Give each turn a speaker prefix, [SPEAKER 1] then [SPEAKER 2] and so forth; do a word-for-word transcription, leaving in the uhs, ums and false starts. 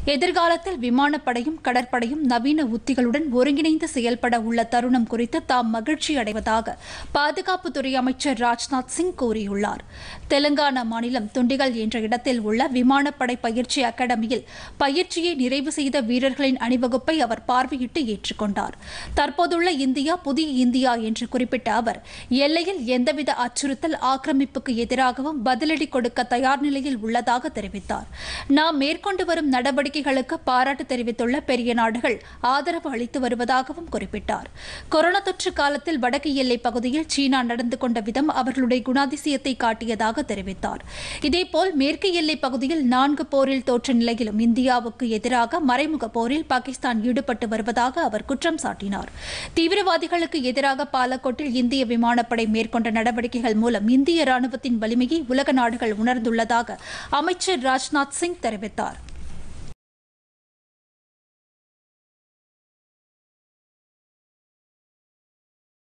[SPEAKER 1] எதிர்காலத்தில் விமானப்படையும் கடற்படையும் நவீன உத்திகளுடன் ஒருங்கிணைந்து செயல்பட உள்ள தருணம் குறித்து தாம் மகிழ்ச்சி அடைவதாக பாதுகாப்புத்துறை அமைச்சர் ராஜ்நாத் சிங் கூறியுள்ளார். தெலங்கானா மாநிலம் துண்டிகல் என்ற இடத்தில் உள்ள விமானப்படை பயிற்சி அகாடமியில் பயிற்சியை நிறைவு செய்த வீரர்களின் அணிவகுப்பை அவர் பார்வையிட்டு ஏற்றுக்கொண்டார். தற்போதுள்ள இந்தியா புதிய இந்தியா என்று குறிப்பிட்ட அவர், எல்லையில் எந்தவித அச்சுறுத்தல் ஆக்கிரமிப்புக்கு எதிராகவும் பதிலடி கொடுக்க தயார் நிலையில் உள்ளதாக தெரிவித்தார். நாம் மேற்கொண்டு வரும் நடவடிக்கைகளுக்கு பாராட்டு தெரிவித்துள்ள பெரிய நாடுகள் ஆதரவு அளித்து வருவதாகவும் குறிப்பிட்டார். கொரோனா தொற்று காலத்தில் வடக்கு எல்லைப் பகுதியில் சீனா நடந்து கொண்ட விதம் அவர்களுடைய குணாதிசயத்தை காட்டியதாக தெரிவித்தார். இதேபோல் மேற்கு எல்லைப் பகுதியில் நான்கு போரில் தோற்ற நிலையிலும் இந்தியாவுக்கு எதிராக மறைமுக போரில் பாகிஸ்தான் ஈடுபட்டு வருவதாக அவர் குற்றம் சாட்டினார். தீவிரவாதிகளுக்கு எதிராக பாலக்கோட்டில் இந்திய விமானப்படை மேற்கொண்ட நடவடிக்கைகள் மூலம் இந்திய ராணுவத்தின் வலிமையை உலக நாடுகள் உணர்ந்துள்ளதாக அமைச்சர் ராஜ்நாத் சிங் தெரிவித்தார்.